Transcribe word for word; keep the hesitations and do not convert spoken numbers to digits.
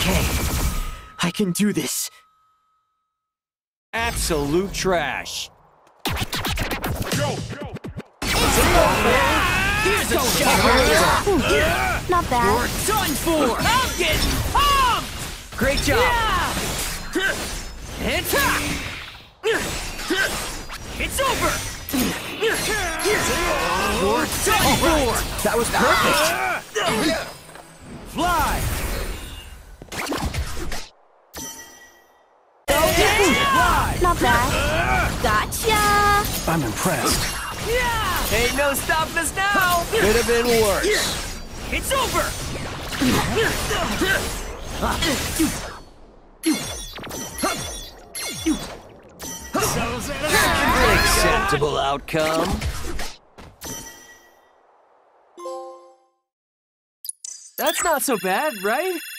Okay, I can do this. Absolute trash. Go, go. Here's a shot. Not bad. You're done for. I'm getting pumped. Great job. Yeah. And top. It's over. You're done for. That was perfect. Fly. Not bad. Gotcha. I'm impressed. Yeah. Ain't no stopping us now. Could have been worse. It's over. An acceptable outcome. That's not so bad, right?